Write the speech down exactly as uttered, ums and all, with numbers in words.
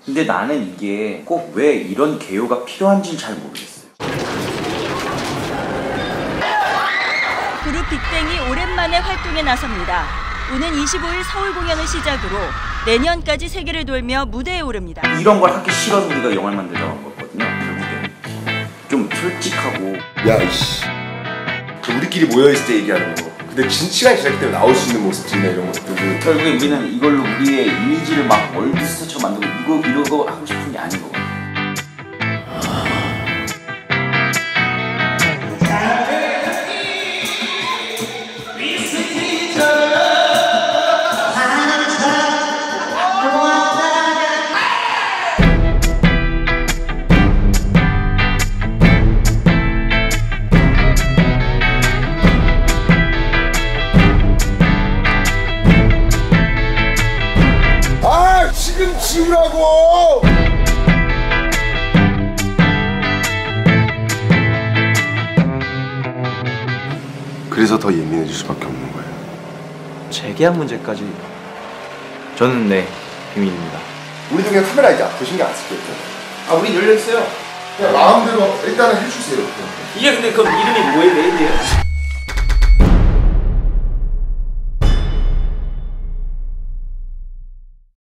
근데 나는 이게 꼭 왜 이런 개요가 필요한지는 잘 모르겠어요. 그룹 빅뱅이 오랜만에 활동에 나섭니다. 오는 이십오일 서울 공연을 시작으로 내년까지 세계를 돌며 무대에 오릅니다. 이런 걸 하기 싫어서 우리가 영화를 만들자고 한 거거든요. 결국에 좀 솔직하고. 야 이씨, 우리끼리 모여있을 때 얘기하는 거. 근데 진 시간이 지났기 때문에 나올 수 있는 모습들이나 이런 것들. 결국에 우리는 이걸로 우리의 이미지를 막 월드스타처럼 만들고 이거 이런 거 하고 싶은 게 아닌 거거든요. 지금 지우라고! 그래서 더 예민해질 수밖에 없는 거예요. 재계약 문제까지 저는 네 비밀입니다. 우리도 그냥 카메라 이제 앞에 신경 안 쓸게요. 아, 우린 열려있어요. 그냥 마음대로 일단은 해주세요. 이게 근데 그 이름이 뭐예요? 레이디예요?